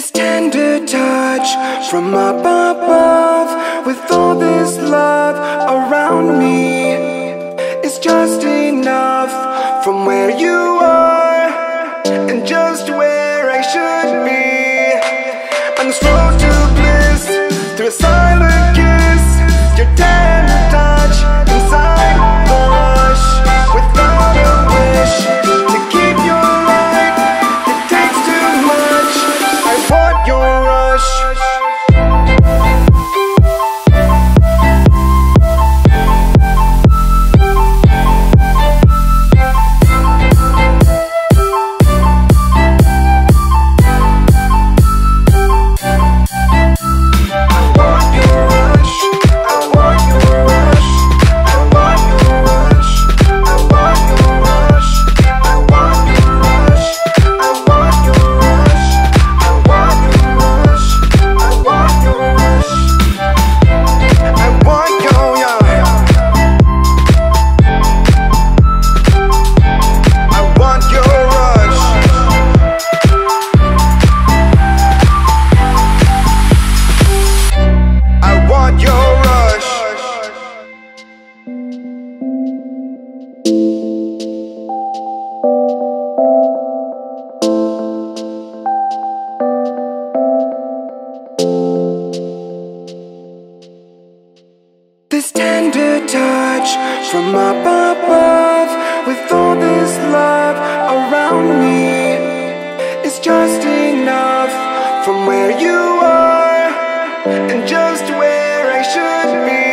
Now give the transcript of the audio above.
This tender touch from up above, with all this love around me, is just enough from where you are and just where I should be. On this road to bliss, through a silent kiss, your tender touch inside the rush, without a wish to keep you right. It takes too much. I want your rush. This tender touch from up above, with all this love around me, is just enough from where you are and just where I should be.